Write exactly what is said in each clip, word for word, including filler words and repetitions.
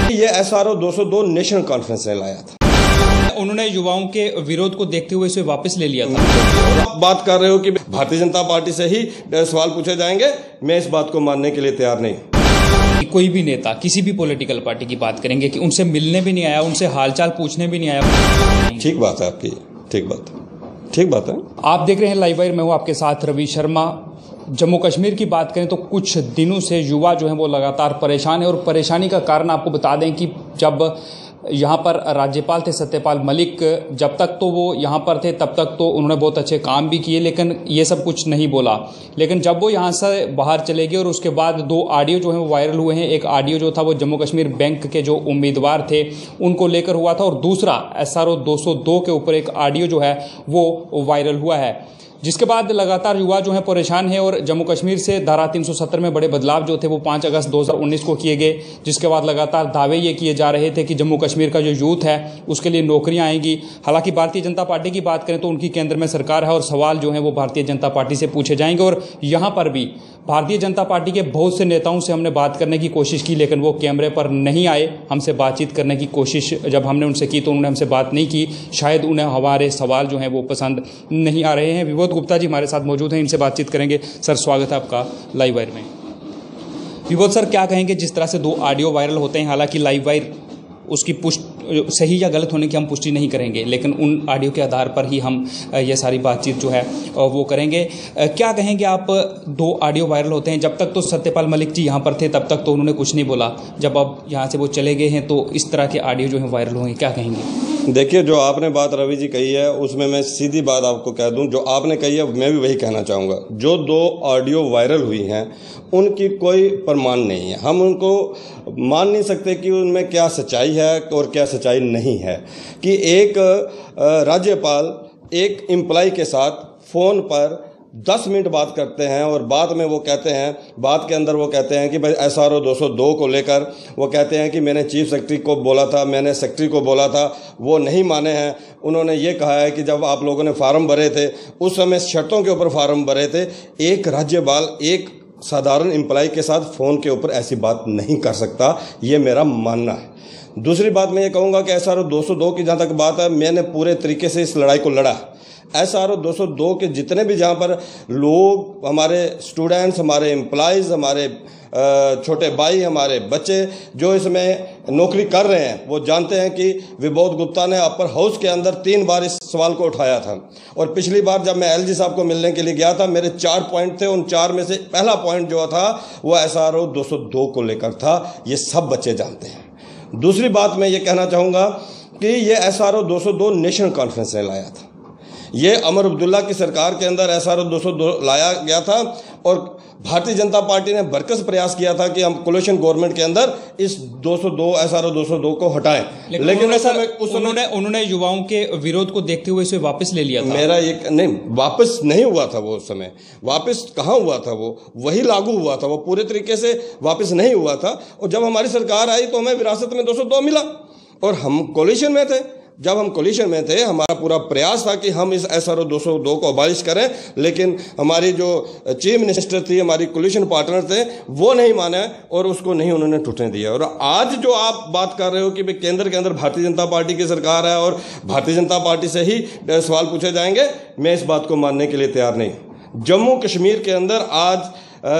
ये S R ओ दो सौ दो नेशनल कॉन्फ्रेंस ने लाया था। उन्होंने युवाओं के विरोध को देखते हुए इसे वापस ले लिया था। आप बात कर रहे हो कि भारतीय जनता पार्टी से ही सवाल पूछे जाएंगे, मैं इस बात को मानने के लिए तैयार नहीं। कोई भी नेता किसी भी पॉलिटिकल पार्टी की बात करेंगे कि उनसे मिलने भी नहीं आया, उनसे हालचाल पूछने भी नहीं आया। ठीक बात है आपकी, ठीक बात ठीक बात है। आप देख रहे हैं लाइव वायर, मैं हूं आपके साथ रवि शर्मा। जम्मू कश्मीर की बात करें तो कुछ दिनों से युवा जो है वो लगातार परेशान है, और परेशानी का कारण आपको बता दें कि जब यहाँ पर राज्यपाल थे सत्यपाल मलिक, जब तक तो वो यहाँ पर थे तब तक तो उन्होंने बहुत अच्छे काम भी किए, लेकिन ये सब कुछ नहीं बोला। लेकिन जब वो यहाँ से बाहर चले गए और उसके बाद दो ऑडियो जो है वो वायरल हुए हैं। एक ऑडियो जो था वो जम्मू कश्मीर बैंक के जो उम्मीदवार थे उनको लेकर हुआ था, और दूसरा एस आर ओ दो सौ दो के ऊपर एक ऑडियो जो है वो वायरल हुआ है, जिसके बाद लगातार युवा जो है परेशान है। और जम्मू कश्मीर से धारा तीन सौ सत्तर में बड़े बदलाव जो थे वो पाँच अगस्त दो हज़ार उन्नीस को किए गए, जिसके बाद लगातार दावे ये किए जा रहे थे कि जम्मू कश्मीर का जो यूथ है उसके लिए नौकरियां आएंगी। हालांकि भारतीय जनता पार्टी की बात करें तो उनकी केंद्र में सरकार है और सवाल जो है वो भारतीय जनता पार्टी से पूछे जाएंगे। और यहाँ पर भी भारतीय जनता पार्टी के बहुत से नेताओं से हमने बात करने की कोशिश की, लेकिन वो कैमरे पर नहीं आए। हमसे बातचीत करने की कोशिश जब हमने उनसे की तो उन्होंने हमसे बात नहीं की, शायद उन्हें हमारे सवाल जो हैं वो पसंद नहीं आ रहे हैं। विबोध गुप्ता जी हमारे साथ मौजूद हैं, इनसे बातचीत करेंगे। सर, स्वागत है आपका लाइव वायर में। विबोध सर, क्या कहेंगे जिस तरह से दो ऑडियो वायरल होते हैं, हालांकि लाइव वायर उसकी पुष्टि सही या गलत होने की हम पुष्टि नहीं करेंगे, लेकिन उन ऑडियो के आधार पर ही हम ये सारी बातचीत जो है वो करेंगे। क्या कहेंगे आप, दो ऑडियो वायरल होते हैं, जब तक तो सत्यपाल मलिक जी यहाँ पर थे तब तक तो उन्होंने कुछ नहीं बोला, जब अब यहाँ से वो चले गए हैं तो इस तरह के ऑडियो जो है वायरल होंगे, क्या कहेंगे? देखिए, जो आपने बात रवि जी कही है उसमें मैं सीधी बात आपको कह दूं, जो आपने कही है मैं भी वही कहना चाहूँगा। जो दो ऑडियो वायरल हुई हैं उनकी कोई प्रमाण नहीं है, हम उनको मान नहीं सकते कि उनमें क्या सच्चाई है और क्या सच्चाई नहीं है। कि एक राज्यपाल एक एम्प्लॉय के साथ फ़ोन पर दस मिनट बात करते हैं और बाद में वो कहते हैं, बात के अंदर वो कहते हैं कि भाई एस आर ओ दो सौ दो को लेकर वो कहते हैं कि मैंने चीफ सेक्रेटरी को बोला था, मैंने सेक्रेटरी को बोला था, वो नहीं माने हैं। उन्होंने ये कहा है कि जब आप लोगों ने फार्म भरे थे उस समय शर्तों के ऊपर फार्म भरे थे। एक राज्यपाल एक साधारण एम्प्लॉय के साथ फ़ोन के ऊपर ऐसी बात नहीं कर सकता, ये मेरा मानना है। दूसरी बात मैं ये कहूँगा कि एस आर ओ दो सौ दो की जहाँ तक बात है, मैंने पूरे तरीके से इस लड़ाई को लड़ा। एस आर ओ दो सौ दो के जितने भी जहाँ पर लोग, हमारे स्टूडेंट्स, हमारे एम्प्लॉयज़, हमारे छोटे भाई, हमारे बच्चे जो इसमें नौकरी कर रहे हैं, वो जानते हैं कि विबोध गुप्ता ने अपर हाउस के अंदर तीन बार इस सवाल को उठाया था। और पिछली बार जब मैं एल जी साहब को मिलने के लिए गया था, मेरे चार पॉइंट थे, उन चार में से पहला पॉइंट जो था वो एस आर ओ दो सौ दो को लेकर था। ये सब बच्चे जानते हैं। दूसरी बात मैं ये कहना चाहूँगा कि ये एस आर ओ दो सौ दो नेशनल कॉन्फ्रेंस ने लाया था। ये अमर अब्दुल्ला की सरकार के अंदर एस आर ओ दो सौ दो लाया गया था, और भारतीय जनता पार्टी ने भरकस प्रयास किया था कि हम कोलिशन गवर्नमेंट के अंदर इस दो सौ दो एस आर ओ दो सौ दो को हटाएं। लेकिन, लेकिन उस समय उस उन्होंने उन्होंने युवाओं के विरोध को देखते हुए इसे वापस ले लिया था। मेरा ये नहीं, वापस नहीं हुआ था वो। उस समय वापस कहाँ हुआ था, वो वही लागू हुआ था, वो पूरे तरीके से वापस नहीं हुआ था। और जब हमारी सरकार आई तो हमें विरासत में दो सौ दो मिला, और हम कोलिशन में थे। जब हम कोलिशन में थे, हमारा पूरा प्रयास था कि हम इस एस आर ओ दो सौ दो को अबालिश करें, लेकिन हमारी जो चीफ मिनिस्टर थी, हमारी कोलिशन पार्टनर थे, वो नहीं माने और उसको नहीं उन्होंने टूटने दिया। और आज जो आप बात कर रहे हो कि भाई केंद्र के अंदर भारतीय जनता पार्टी की सरकार है और भारतीय जनता पार्टी से ही सवाल पूछे जाएंगे, मैं इस बात को मानने के लिए तैयार नहीं। जम्मू कश्मीर के अंदर आज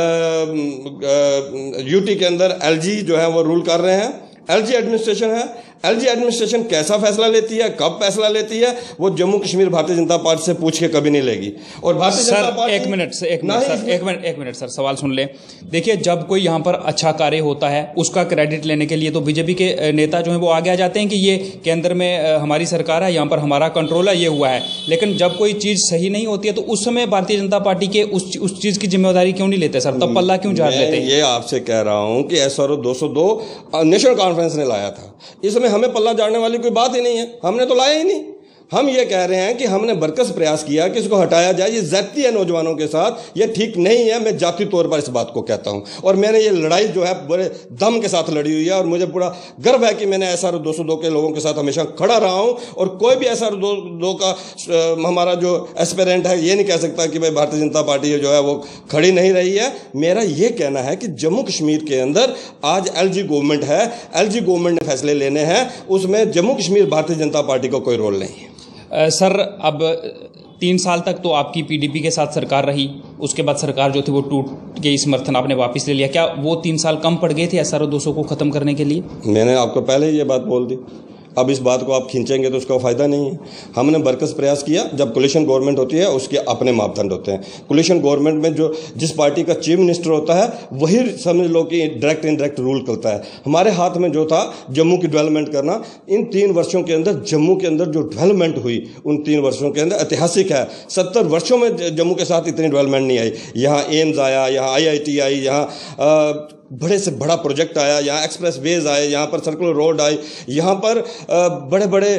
यूटी के अंदर एल जी जो है वो रूल कर रहे हैं, एल जी एडमिनिस्ट्रेशन है। एल जी एडमिनिस्ट्रेशन कैसा फैसला लेती है, कब फैसला लेती है, वो जम्मू कश्मीर भारतीय जनता पार्टी से पूछ के कभी नहीं लेगी। और भारतीय जनता पार्टी एक मिनट से एक मिनट सर एक मिनट एक मिनट सर सवाल सुन ले। देखिए, जब कोई यहाँ पर अच्छा कार्य होता है उसका क्रेडिट लेने के लिए तो बीजेपी के नेता जो है वो आगे आ जाते हैं कि ये केंद्र में हमारी सरकार है, यहाँ पर हमारा कंट्रोल है, ये हुआ है। लेकिन जब कोई चीज़ सही नहीं होती है तो उस समय भारतीय जनता पार्टी के उस उस चीज़ की जिम्मेदारी क्यों नहीं लेते सर, तब पल्ला क्यों झाड़ लेते हैं? ये आपसे कह रहा हूँ कि एस आर ओ दो सौ दो नेशनल कॉन्फ्रेंस ने लाया था, इसमें हमें पल्ला झाड़ने वाली कोई बात ही नहीं है, हमने तो लाया ही नहीं। हम ये कह रहे हैं कि हमने बरकस प्रयास किया कि इसको हटाया जाए। ये ज़्यादती है नौजवानों के साथ, ये ठीक नहीं है। मैं जाती तौर पर इस बात को कहता हूँ और मैंने ये लड़ाई जो है बड़े दम के साथ लड़ी हुई है और मुझे पूरा गर्व है कि मैंने एस आर ओ दो सौ दो के लोगों के साथ हमेशा खड़ा रहा हूँ। और कोई भी एस आर ओ दो दो का हमारा जो एस्पिरेंट है ये नहीं कह सकता कि भाई भारतीय जनता पार्टी जो है वो खड़ी नहीं रही है। मेरा ये कहना है कि जम्मू कश्मीर के अंदर आज एल जी गवर्नमेंट है, एल जी गवर्नमेंट ने फैसले लेने हैं, उसमें जम्मू कश्मीर भारतीय जनता पार्टी का कोई रोल नहीं है। सर, अब तीन साल तक तो आपकी पीडीपी के साथ सरकार रही, उसके बाद सरकार जो थी वो टूट गई, समर्थन आपने वापस ले लिया। क्या वो तीन साल कम पड़ गए थे एस आर ओ दो सौ को ख़त्म करने के लिए? मैंने आपको पहले ही ये बात बोल दी, अब इस बात को आप खींचेंगे तो उसका फ़ायदा नहीं है। हमने बरकस प्रयास किया। जब कोलिशन गवर्नमेंट होती है उसके अपने मापदंड होते हैं। कोलिशन गवर्नमेंट में जो जिस पार्टी का चीफ मिनिस्टर होता है वही समझ लो कि डायरेक्ट इनडायरेक्ट रूल करता है। हमारे हाथ में जो था जम्मू की डेवलपमेंट करना, इन तीन वर्षों के अंदर जम्मू के अंदर जो डेवलपमेंट हुई उन तीन वर्षों के अंदर ऐतिहासिक है। सत्तर वर्षों में जम्मू के साथ इतनी डेवलपमेंट नहीं आई। यहाँ एम्स आया, यहाँ आई आई टी आई, यहाँ बड़े से बड़ा प्रोजेक्ट आया, यहाँ एक्सप्रेस वेज आए, यहाँ पर सर्कुलर रोड आई, यहाँ पर बड़े बड़े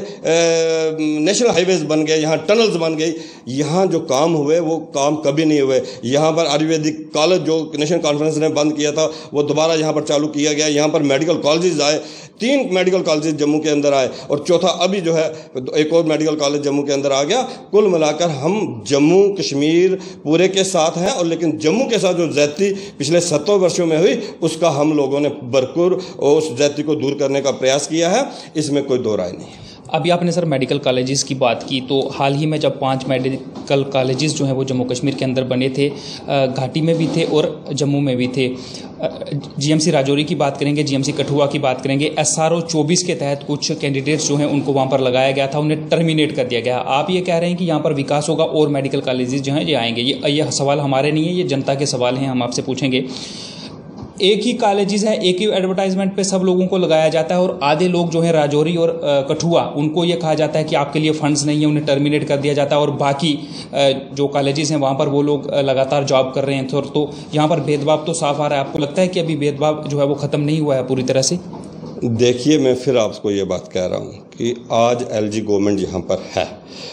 नेशनल हाईवेज बन गए, यहाँ टनल्स बन गई। यहाँ जो काम हुए वो काम कभी नहीं हुए। यहाँ पर आयुर्वेदिक कॉलेज जो नेशनल कॉन्फ्रेंस ने बंद किया था वो दोबारा यहाँ पर चालू किया गया। यहाँ पर मेडिकल कॉलेजेस आए, तीन मेडिकल कॉलेजेस जम्मू के अंदर आए और चौथा अभी जो है एक और मेडिकल कॉलेज जम्मू के अंदर आ गया। कुल मिलाकर हम जम्मू कश्मीर पूरे के साथ हैं। और लेकिन जम्मू के साथ जो ज़्यादती पिछले सत्तर वर्षों में हुई उसका हम लोगों ने भरपूर उस ज़्यादती को दूर करने का प्रयास किया है, इसमें कोई दो राय नहीं है। अभी आपने सर मेडिकल कॉलेजेस की बात की, तो हाल ही में जब पांच मेडिकल कॉलेजेस जो हैं वो जम्मू कश्मीर के अंदर बने थे, घाटी में भी थे और जम्मू में भी थे। जीएमसी राजौरी की बात करेंगे, जीएमसी कठुआ की बात करेंगे, एस आर ओ चौबीस के तहत कुछ कैंडिडेट्स जो हैं उनको वहाँ पर लगाया गया था, उन्हें टर्मिनेट कर दिया गया। आप ये कह रहे हैं कि यहाँ पर विकास होगा और मेडिकल कॉलेजेस जो हैं ये आएंगे। ये ये सवाल हमारे नहीं है, ये जनता के सवाल हैं, हम आपसे पूछेंगे। एक ही कॉलेजेस है, एक ही एडवर्टाइजमेंट पे सब लोगों को लगाया जाता है और आधे लोग जो है राजौरी और कठुआ उनको ये कहा जाता है कि आपके लिए फंड्स नहीं है, उन्हें टर्मिनेट कर दिया जाता है। और बाकी जो कॉलेजेस हैं वहाँ पर वो लोग लगातार जॉब कर रहे हैं। तो, तो यहाँ पर भेदभाव तो साफ आ रहा है। आपको लगता है कि अभी भेदभाव जो है वो ख़त्म नहीं हुआ है पूरी तरह से? देखिए, मैं फिर आपको ये बात कह रहा हूँ कि आज एल जी गवर्नमेंट यहाँ पर है,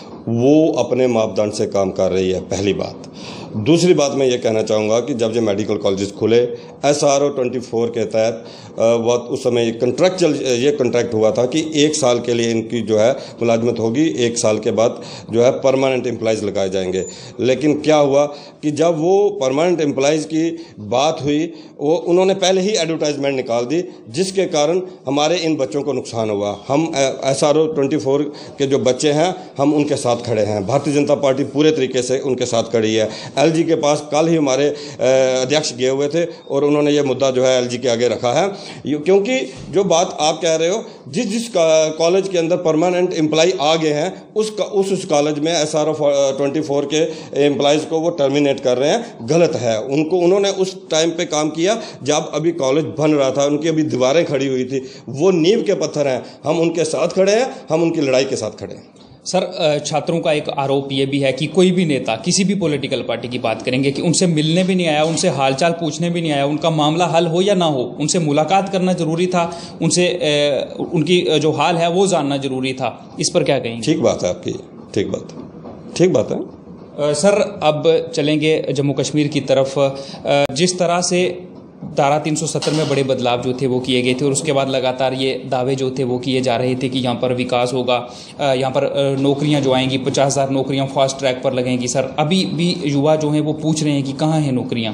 वो अपने मापदंड से काम कर रही है, पहली बात। दूसरी बात मैं ये कहना चाहूँगा कि जब ये मेडिकल कॉलेजेस खुले S R O twenty four के तहत वक्त उस समय ये कंट्रैक्चुअल ये कॉन्ट्रैक्ट हुआ था कि एक साल के लिए इनकी जो है मुलाजमत होगी, एक साल के बाद जो है परमानेंट एम्प्लॉइज़ लगाए जाएंगे। लेकिन क्या हुआ कि जब वो परमानेंट एम्प्लॉइज़ की बात हुई वो उन्होंने पहले ही एडवर्टाइजमेंट निकाल दी, जिसके कारण हमारे इन बच्चों को नुकसान हुआ। हम S R O twenty four के जो बच्चे हैं हम उनके साथ खड़े हैं, भारतीय जनता पार्टी पूरे तरीके से उनके साथ खड़ी है। एल जी के पास कल ही हमारे अध्यक्ष गए हुए थे और उन्होंने ये मुद्दा जो है एल जी के आगे रखा है, क्योंकि जो बात आप कह रहे हो, जिस जिस कॉलेज के अंदर परमानेंट एम्प्लॉय आ गए हैं उस उस उस कॉलेज में S R O twenty four के एम्प्लॉयज़ को वो टर्मिनेट कर रहे हैं, गलत है। उनको उन्होंने उस टाइम पे काम किया जब अभी कॉलेज बन रहा था, उनकी अभी दीवारें खड़ी हुई थी, वो नींव के पत्थर हैं। हम उनके साथ खड़े हैं, हम उनकी लड़ाई के साथ खड़े हैं। सर, छात्रों का एक आरोप ये भी है कि कोई भी नेता किसी भी पॉलिटिकल पार्टी की बात करेंगे कि उनसे मिलने भी नहीं आया, उनसे हालचाल पूछने भी नहीं आया, उनका मामला हल हो या ना हो उनसे मुलाकात करना जरूरी था, उनसे उनकी जो हाल है वो जानना जरूरी था। इस पर क्या कहेंगे? ठीक बात है आपकी, ठीक बात है, ठीक बात है। सर, अब चलेंगे जम्मू कश्मीर की तरफ। जिस तरह से धारा तीन सौ सत्तर में बड़े बदलाव जो थे वो किए गए थे और उसके बाद लगातार ये दावे जो थे वो किए जा रहे थे कि यहाँ पर विकास होगा, यहाँ पर नौकरियाँ जो आएंगी पचास हज़ार नौकरियाँ फास्ट ट्रैक पर लगेंगी। सर, अभी भी युवा जो हैं वो पूछ रहे हैं कि कहाँ हैं नौकरियाँ?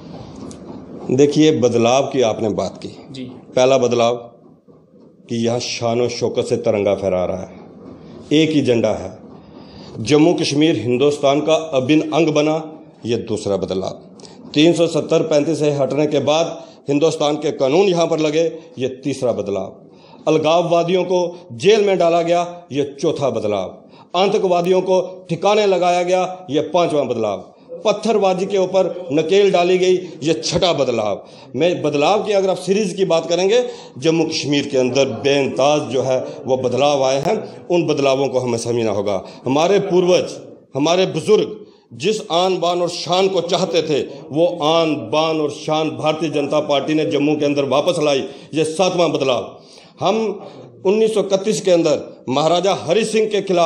देखिए, बदलाव की आपने बात की जी। पहला बदलाव कि यहाँ शान शौकत से तिरंगा फहरा रहा है, एक ही झंडा है, जम्मू कश्मीर हिंदुस्तान का अभिन्न अंग बना, ये दूसरा बदलाव। तीन सौ सत्तर पैंतीस से हटने के बाद हिंदुस्तान के कानून यहाँ पर लगे, ये तीसरा बदलाव। अलगाववादियों को जेल में डाला गया, ये चौथा बदलाव। आतंकवादियों को ठिकाने लगाया गया, ये पांचवा बदलाव। पत्थरबाजी के ऊपर नकेल डाली गई, ये छठा बदलाव। मैं बदलाव की अगर आप सीरीज़ की बात करेंगे, जम्मू कश्मीर के अंदर बेअंताज जो है वो बदलाव आए हैं। उन बदलावों को हमें समझना होगा। हमारे पूर्वज, हमारे बुजुर्ग जिस आन बान और शान को चाहते थे, वो आन बान और शान भारतीय जनता पार्टी ने जम्मू के अंदर वापस लाई, ये सातवां बदलाव। हम उन्नीस सौ इकतीस के अंदर महाराजा हरि सिंह के खिलाफ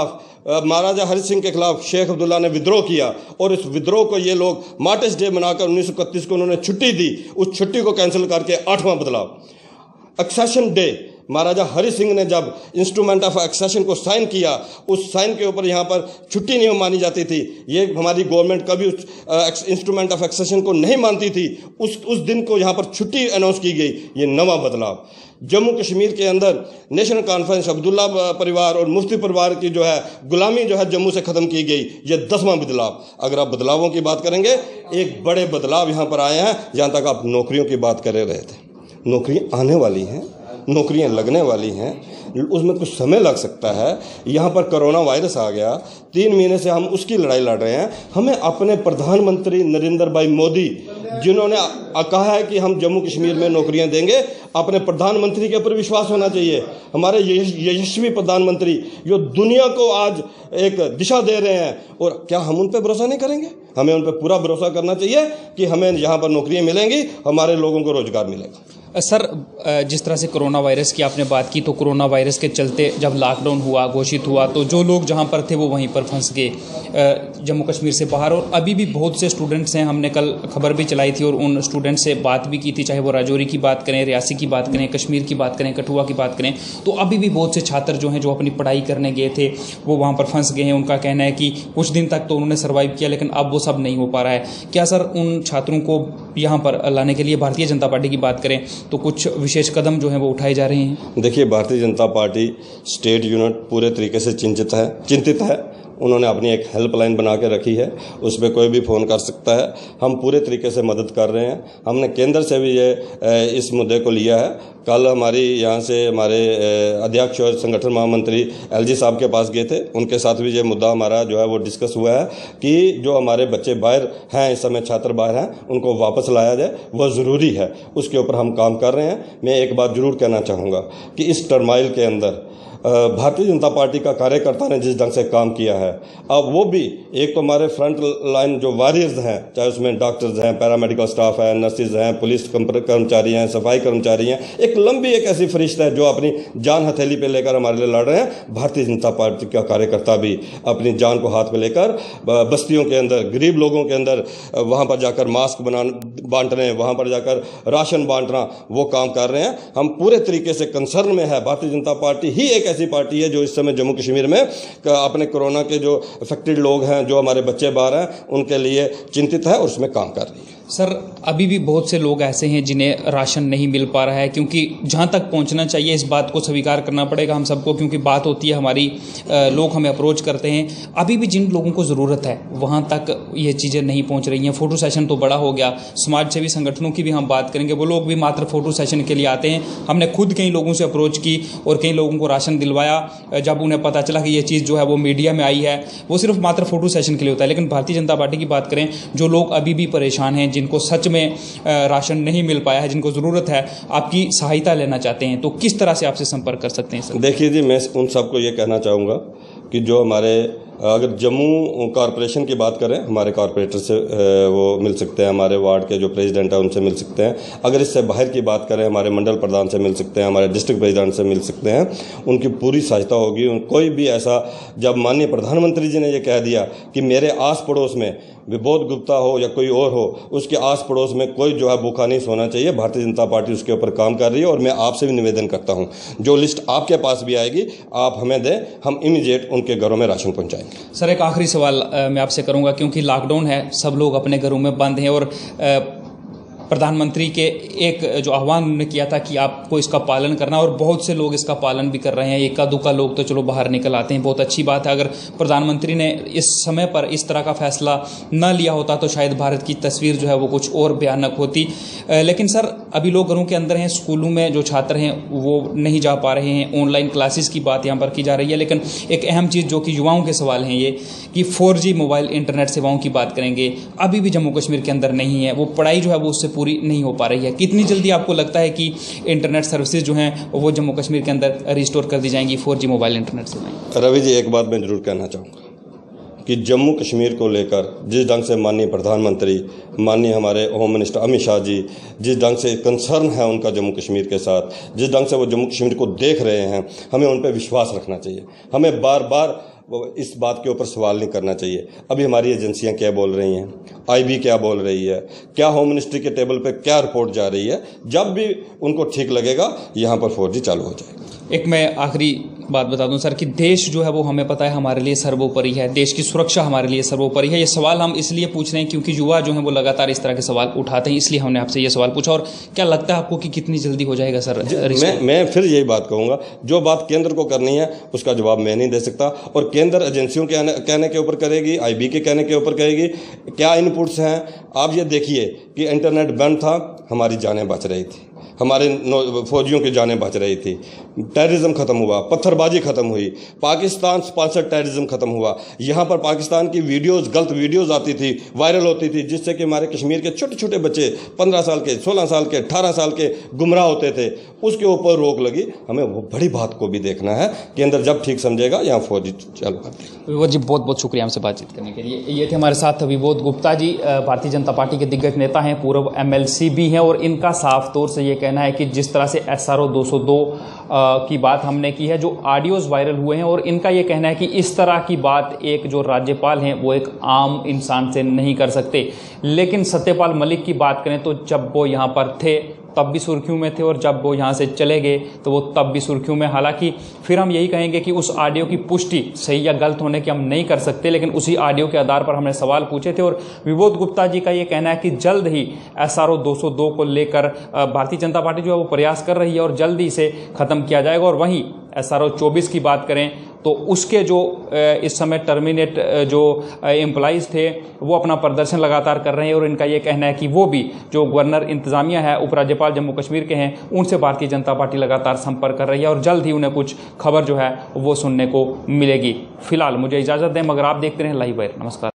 महाराजा हरि सिंह के खिलाफ शेख अब्दुल्ला ने विद्रोह किया और इस विद्रोह को ये लोग मार्टिस डे मनाकर उन्नीस सौ इकतीस को उन्होंने छुट्टी दी, उस छुट्टी को कैंसिल करके आठवां बदलाव एक्सेशन डे, महाराजा हरि सिंह ने जब इंस्ट्रूमेंट ऑफ एक्सेशन को साइन किया, उस साइन के ऊपर यहाँ पर छुट्टी नहीं मानी जाती थी। ये हमारी गवर्नमेंट कभी उस इंस्ट्रूमेंट ऑफ एक्सेशन को नहीं मानती थी, उस उस दिन को यहाँ पर छुट्टी अनाउंस की गई। ये नवा बदलाव जम्मू कश्मीर के अंदर नेशनल कॉन्फ्रेंस, अब्दुल्ला परिवार और मुफ्ती परिवार की जो है गुलामी जो है जम्मू से ख़त्म की गई, ये दसवां बदलाव। अगर आप बदलावों की बात करेंगे, एक बड़े बदलाव यहाँ पर आए हैं। जहाँ तक आप नौकरियों की बात कर रहे थे, नौकरियाँ आने वाली हैं, नौकरियां लगने वाली हैं, उसमें कुछ समय लग सकता है। यहाँ पर कोरोना वायरस आ गया, तीन महीने से हम उसकी लड़ाई लड़ रहे हैं। हमें अपने प्रधानमंत्री नरेंद्र भाई मोदी, जिन्होंने कहा है कि हम जम्मू कश्मीर में नौकरियां देंगे, अपने प्रधानमंत्री के ऊपर विश्वास होना चाहिए। हमारे यशस्वी प्रधानमंत्री जो दुनिया को आज एक दिशा दे रहे हैं, और क्या हम उन पर भरोसा नहीं करेंगे? हमें उन पर पूरा भरोसा करना चाहिए कि हमें यहाँ पर नौकरियाँ मिलेंगी, हमारे लोगों को रोजगार मिलेगा। सर, जिस तरह से कोरोना वायरस की आपने बात की, तो कोरोना वायरस के चलते जब लॉकडाउन हुआ, घोषित हुआ, तो जो लोग जहां पर थे वो वहीं पर फंस गए जम्मू कश्मीर से बाहर। और अभी भी बहुत से स्टूडेंट्स हैं, हमने कल खबर भी चलाई थी और उन स्टूडेंट्स से बात भी की थी, चाहे वो राजौरी की बात करें, रियासी की बात करें, कश्मीर की बात करें, कठुआ की बात करें, तो अभी भी बहुत से छात्र जो हैं जो अपनी पढ़ाई करने गए थे वो वहाँ पर फंस गए हैं। उनका कहना है कि कुछ दिन तक तो उन्होंने सर्वाइव किया, लेकिन अब वो सब नहीं हो पा रहा है। क्या सर उन छात्रों को यहाँ पर लाने के लिए भारतीय जनता पार्टी की बात करें तो कुछ विशेष कदम जो हैं वो उठाए जा रहे हैं? देखिए, Bharatiya Janata party state unit पूरे तरीके से चिंतित है चिंतित है उन्होंने अपनी एक हेल्पलाइन बना के रखी है, उस पर कोई भी फ़ोन कर सकता है। हम पूरे तरीके से मदद कर रहे हैं। हमने केंद्र से भी ये इस मुद्दे को लिया है। कल हमारी यहाँ से हमारे अध्यक्ष और संगठन महामंत्री एलजी साहब के पास गए थे, उनके साथ भी ये मुद्दा हमारा जो है वो डिस्कस हुआ है कि जो हमारे बच्चे बाहर हैं, इस समय छात्र बाहर हैं, उनको वापस लाया जाए, वह ज़रूरी है। उसके ऊपर हम काम कर रहे हैं। मैं एक बात ज़रूर कहना चाहूँगा कि इस टर्माइल के अंदर भारतीय जनता पार्टी का कार्यकर्ता ने जिस ढंग से काम किया है, अब वो भी एक तो हमारे फ्रंट लाइन जो वॉरियर्स हैं, चाहे उसमें डॉक्टर्स हैं, पैरामेडिकल स्टाफ है, नर्सिस हैं, पुलिस कर्मचारी हैं, सफाई कर्मचारी हैं, एक लंबी एक ऐसी फरिश्त है जो अपनी जान हथेली पे लेकर हमारे लिए लड़ रहे हैं। भारतीय जनता पार्टी का कार्यकर्ता भी अपनी जान को हाथ में लेकर बस्तियों के अंदर, गरीब लोगों के अंदर, वहाँ पर जाकर मास्क बना बांटने, वहाँ पर जाकर राशन बांटना, वो काम कर रहे हैं। हम पूरे तरीके से कंसर्न में है। भारतीय जनता पार्टी ही एक ऐसी पार्टी है जो इस समय जम्मू कश्मीर में अपने कोरोना के जो अफेक्टेड लोग हैं, जो हमारे बच्चे बाहर हैं, उनके लिए चिंतित है और उसमें काम कर रही है। सर, अभी भी बहुत से लोग ऐसे हैं जिन्हें राशन नहीं मिल पा रहा है, क्योंकि जहां तक पहुंचना चाहिए इस बात को स्वीकार करना पड़ेगा हम सबको, क्योंकि बात होती है हमारी, लोग हमें अप्रोच करते हैं। अभी भी जिन लोगों को ज़रूरत है वहां तक ये चीज़ें नहीं पहुंच रही हैं। फ़ोटो सेशन तो बड़ा हो गया, समाज सेवी संगठनों की भी हम बात करेंगे, वो लोग भी मात्र फ़ोटो सेशन के लिए आते हैं। हमने खुद कई लोगों से अप्रोच की और कई लोगों को राशन दिलवाया। जब उन्हें पता चला कि ये चीज़ जो है वो मीडिया में आई है, वो सिर्फ मात्र फ़ोटो सेशन के लिए होता है। लेकिन भारतीय जनता पार्टी की बात करें, जो लोग अभी भी परेशान हैं, जिनको सच में राशन नहीं मिल पाया है, जिनको ज़रूरत है, आपकी सहायता लेना चाहते हैं, तो किस तरह से आपसे संपर्क कर सकते हैं सर? देखिए जी, मैं उन सबको ये कहना चाहूँगा कि जो हमारे, अगर जम्मू कॉरपोरेशन की बात करें, हमारे कॉरपोरेटर से वो मिल सकते हैं, हमारे वार्ड के जो प्रेसिडेंट हैं उनसे मिल सकते हैं। अगर इससे बाहर की बात करें, हमारे मंडल प्रधान से मिल सकते हैं, हमारे डिस्ट्रिक्ट प्रेसिडेंट से मिल सकते हैं, उनकी पूरी सहायता होगी। कोई भी ऐसा, जब माननीय प्रधानमंत्री जी ने ये कह दिया कि मेरे आस पड़ोस में विबोध गुप्ता हो या कोई और हो, उसके आस पड़ोस में कोई जो है भूखा नहीं सोना चाहिए, भारतीय जनता पार्टी उसके ऊपर काम कर रही है। और मैं आपसे भी निवेदन करता हूँ, जो लिस्ट आपके पास भी आएगी आप हमें दें, हम इमीडिएट उनके घरों में राशन पहुँचाएंगे। सर, एक आखिरी सवाल मैं आपसे करूंगा, क्योंकि लॉकडाउन है, सब लोग अपने घरों में बंद हैं और प्रधानमंत्री के एक जो आह्वान उन्होंने किया था कि आपको इसका पालन करना, और बहुत से लोग इसका पालन भी कर रहे हैं। इक्का दुक्का लोग तो चलो बाहर निकल आते हैं, बहुत अच्छी बात है। अगर प्रधानमंत्री ने इस समय पर इस तरह का फैसला न लिया होता तो शायद भारत की तस्वीर जो है वो कुछ और भयानक होती। लेकिन सर, अभी लोग घरों के अंदर हैं, स्कूलों में जो छात्र हैं वो नहीं जा पा रहे हैं, ऑनलाइन क्लासेस की बात यहाँ पर की जा रही है। लेकिन एक अहम चीज़ जो कि युवाओं के सवाल हैं ये कि फोर जी मोबाइल इंटरनेट सेवाओं की बात करेंगे, अभी भी जम्मू कश्मीर के अंदर नहीं है। वो पढ़ाई जो है वो उससे पूरी नहीं हो पा रही है। कितनी जल्दी आपको लगता है कि इंटरनेट सर्विसेज जो हैं वो जम्मू कश्मीर के अंदर रिस्टोर कर दी जाएंगी, फोर जी मोबाइल इंटरनेट सेवाएं? रवि जी, एक बात मैं जरूर कहना चाहूँगा कि जम्मू कश्मीर को लेकर जिस ढंग से माननीय प्रधानमंत्री, माननीय हमारे होम मिनिस्टर अमित शाह जी जिस ढंग से कंसर्न है उनका जम्मू कश्मीर के साथ, जिस ढंग से वो जम्मू कश्मीर को देख रहे हैं, हमें उन पर विश्वास रखना चाहिए। हमें बार बार वो इस बात के ऊपर सवाल नहीं करना चाहिए। अभी हमारी एजेंसियां क्या बोल रही हैं, आईबी क्या बोल रही है, क्या होम मिनिस्ट्री के टेबल पे क्या रिपोर्ट जा रही है, जब भी उनको ठीक लगेगा यहाँ पर फोर जी चालू हो जाएगा। एक मैं आखिरी बात बता दूं सर कि देश जो है वो हमें पता है हमारे लिए सर्वोपरि है, देश की सुरक्षा हमारे लिए सर्वोपरि है। ये सवाल हम इसलिए पूछ रहे हैं क्योंकि युवा जो है वो लगातार इस तरह के सवाल उठाते हैं, इसलिए हमने आपसे ये सवाल पूछा। और क्या लगता है आपको कि कितनी जल्दी हो जाएगा सर? मैं मैं फिर यही बात कहूँगा, जो बात केंद्र को करनी है उसका जवाब मैं नहीं दे सकता, और केंद्र एजेंसियों के कहने के ऊपर करेगी, आईबी के कहने के ऊपर करेगी। क्या इनपुट्स हैं आप ये देखिए कि इंटरनेट बंद था, हमारी जानें बच रही थी, हमारे फौजियों की जानें बच रही थी, टेररिज्म ख़त्म हुआ, पत्थरबाजी ख़त्म हुई, पाकिस्तान स्पॉन्सर्ड टेररिज्म ख़त्म हुआ। यहाँ पर पाकिस्तान की वीडियोस, गलत वीडियोस आती थी, वायरल होती थी, जिससे कि हमारे कश्मीर के छोटे छोटे बच्चे पंद्रह साल के, सोलह साल के, अठारह साल के गुमराह होते थे। उसके ऊपर रोक लगी। हमें वो बड़ी बात को भी देखना है। केंद्र जब ठीक समझेगा यहाँ फौजी चालू कर देगा। विबोध जी, बहुत बहुत शुक्रिया हमसे बातचीत करने के लिए। ये थे हमारे साथ विबोध गुप्ता जी, भारतीय जनता पार्टी के दिग्गज नेता हैं, पूर्व एमएलसी भी हैं, और इनका साफ तौर से ये कहना है कि जिस तरह से एस आर ओ दो सौ दो की बात हमने की है, जो ऑडियोज़ वायरल हुए हैं, और इनका ये कहना है कि इस तरह की बात एक जो राज्यपाल हैं वो एक आम इंसान से नहीं कर सकते। लेकिन सत्यपाल मलिक की बात करें तो जब वो यहाँ पर थे तब भी सुर्खियों में थे, और जब वो यहाँ से चले गए तो वो तब भी सुर्खियों में। हालांकि फिर हम यही कहेंगे कि उस ऑडियो की पुष्टि सही या गलत होने की हम नहीं कर सकते, लेकिन उसी ऑडियो के आधार पर हमने सवाल पूछे थे। और विबोध गुप्ता जी का ये कहना है कि जल्द ही एस आर ओ दो सौ दो को लेकर भारतीय जनता पार्टी जो है वो प्रयास कर रही है और जल्द ही इसे ख़त्म किया जाएगा। और वहीं एस आर ओ चौबीस की बात करें तो उसके जो इस समय टर्मिनेट जो एम्प्लॉइज़ थे वो अपना प्रदर्शन लगातार कर रहे हैं, और इनका ये कहना है कि वो भी जो गवर्नर इंतजामिया है, उपराज्यपाल जम्मू कश्मीर के हैं, उनसे भारतीय जनता पार्टी लगातार संपर्क कर रही है और जल्द ही उन्हें कुछ खबर जो है वो सुनने को मिलेगी। फिलहाल मुझे इजाज़त दें, मगर आप देखते रहें लाइव वायर। नमस्कार।